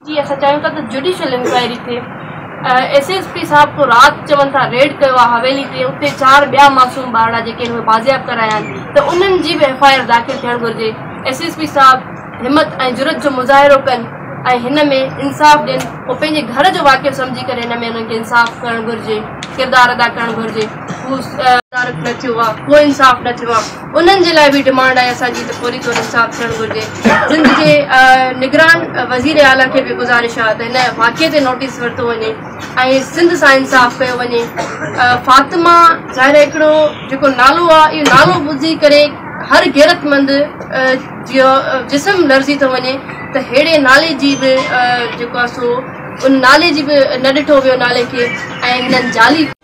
जी असां चाहियूं था त जुडिशियल इंक्वायरी थिए। SSP साहब को रात चवन था रेड कयो आहे हवेली ते, उते 4 ॿिया मासूम ॿार जेके बाज़ियाब कराया आहिनि त उन्हनि जी बि FIR दाख़िल थियणु घुरिजे। SSP साहब हिम्मत ऐं जुरत जो मुज़ाहिरो कनि ऐं हिन में इंसाफ़ ॾियनि। उहो पंहिंजे घर जो वाक़ियो सम्झी करे हिन में उन्हनि खे इंसाफ़ करणु घुरिजे, किरदारु अदा करणु घुरिजे। हू न थियो आहे, को इंसाफ़ न थियो आहे, उन्हनि जे लाइ बि डिमांड आहे असांजी त पूरी तौरु इंसाफ़ थियणु घुरिजे। सिंध जे निगरान वज़ीर आला खे बि गुज़ारिश आहे त हिन वाक़िए ते नोटिस वरितो वञे ऐं सिंध सां इंसाफ़ कयो वञे। फातिमा ज़ाहिर हिकिड़ो जेको नालो आहे, इहो नालो ॿुधी करे हर गैरतमंद जो जिस्म लर्ज़ी थो वञे त अहिड़े नाले जी बि जेको आहे सो उन नाले जी बि न ॾिठो वियो नाले खे ऐं हिननि जाली